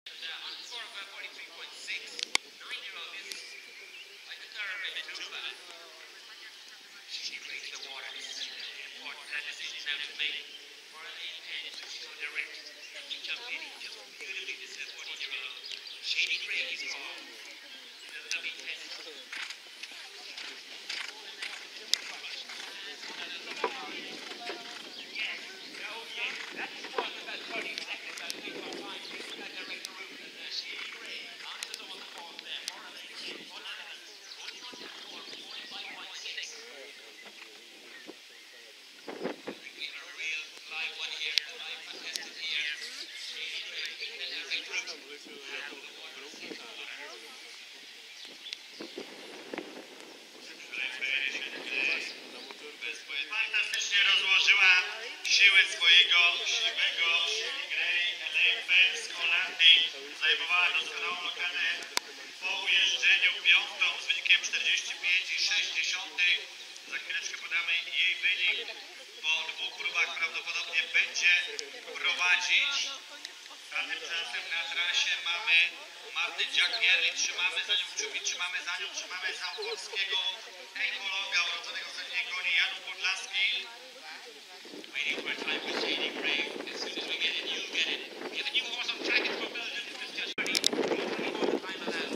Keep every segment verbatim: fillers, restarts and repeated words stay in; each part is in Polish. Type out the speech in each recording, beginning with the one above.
Fantastycznie rozłożyła siłę swojego siwego Grey Elaine z Holandii. Zajmowała doskonałą lokalę po ujeżdżeniu piątą z wynikiem czterdzieści pięć i sześć dziesiątych. Za chwileczkę podamy jej wynik. Po dwóch próbach prawdopodobnie będzie prowadzić. A tymczasem na trasie mamy Martę Dziak-Pierli. Trzymamy za nią kciuki, trzymamy za nią, trzymamy za polskiego ejmologa urodzonego w Zagłębiu, Jan Podlaski. Waiting for a time with Shady Gray. As soon as we get it, you'll get it. Give a new horse on track it for Belgium. This is just ready. All the time allows.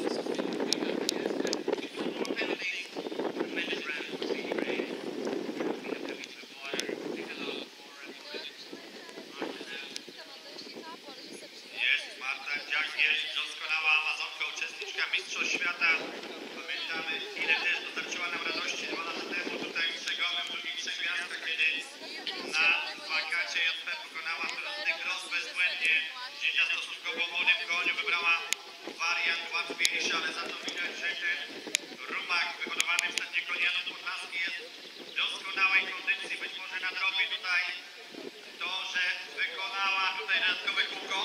No more penalties. Tremendous round for Shady Gray. We have coming to the water. Take a look for a moment. Jest Marta Dziak-Pierli, doskonała Amazonka, uczestniczka Mistrzostw Świata. Pamiętamy, ile też dostarczyła nam radości dwa lata temu tutaj w Przegonem, w drugim Przegiastka, kiedy na wakacie J P pokonała trudny cross bezbłędnie. Dziś na stosunkowo młodym koniu wybrała wariant łatwiejszy, ale za to widać, że ten rumak wyhodowany w stanie konianu Podlaski jest w doskonałej kondycji. Być może nadrobi tutaj to, że wykonała tutaj dodatkowe kółko.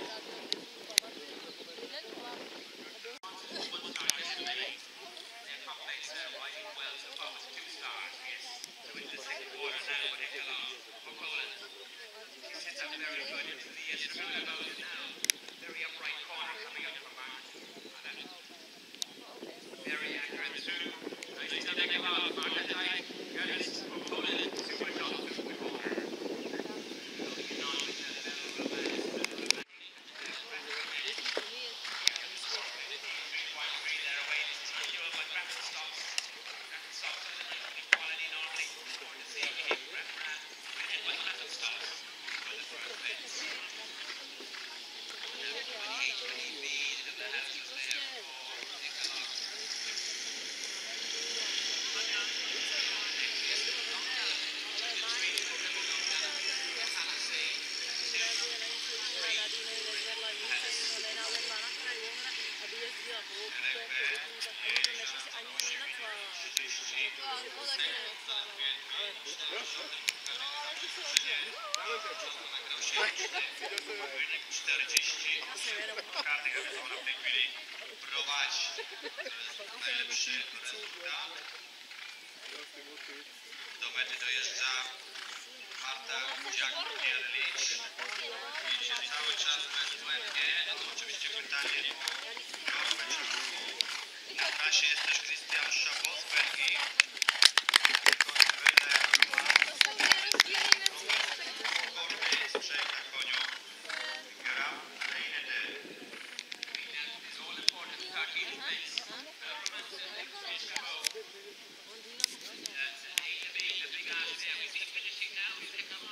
czterdzieści karty, które ona w tej chwili prowadzi. To jest najlepszy rezultat. Do mety dojeżdża Marta Dziak-Pierli. Idzie cały czas bezbłędnie. To oczywiście pytanie o rozpędzie ruchu. Na trasie jest też Christian Schabosberg i That's an A to B, the big ass there. We see finishing now.